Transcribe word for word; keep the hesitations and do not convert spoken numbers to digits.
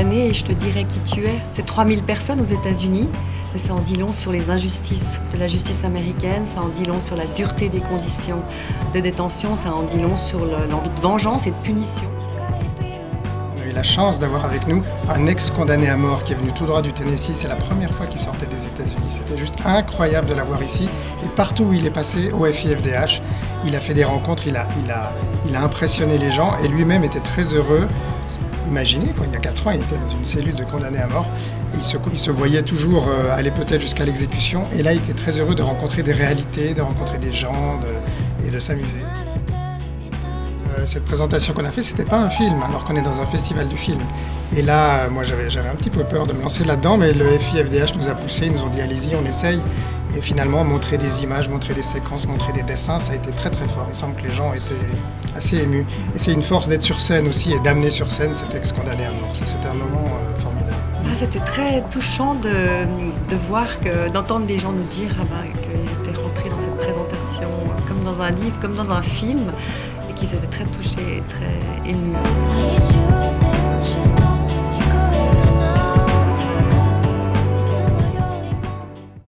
condamné et je te dirai qui tu es. C'est trois mille personnes aux États-Unis, mais ça en dit long sur les injustices de la justice américaine, ça en dit long sur la dureté des conditions de détention, ça en dit long sur l'envie de vengeance et de punition. On a eu la chance d'avoir avec nous un ex-condamné à mort qui est venu tout droit du Tennessee. C'est la première fois qu'il sortait des États-Unis. C'était juste incroyable de l'avoir ici. Et partout où il est passé, au F I F D H, il a fait des rencontres, il a, il a, il a impressionné les gens et lui-même était très heureux. Imaginez, quoi, il y a quatre ans, il était dans une cellule de condamnés à mort et il se, il se voyait toujours euh, aller peut-être jusqu'à l'exécution. Et là, il était très heureux de rencontrer des réalités, de rencontrer des gens de, et de s'amuser. Euh, cette présentation qu'on a fait, c'était pas un film, alors qu'on est dans un festival du film. Et là, euh, moi, j'avais un petit peu peur de me lancer là-dedans, mais le F I F D H nous a poussé, ils nous ont dit allez-y, on essaye. Et finalement, montrer des images, montrer des séquences, montrer des dessins, ça a été très très fort. Il semble que les gens étaient assez émus. Et c'est une force d'être sur scène aussi et d'amener sur scène cet ex-condamné à mort. Ça, c'était un moment euh, formidable. Ah, c'était très touchant de, de voir, d'entendre des gens nous dire ah ben, qu'ils étaient rentrés dans cette présentation comme dans un livre, comme dans un film, et qu'ils étaient très touchés et très émus.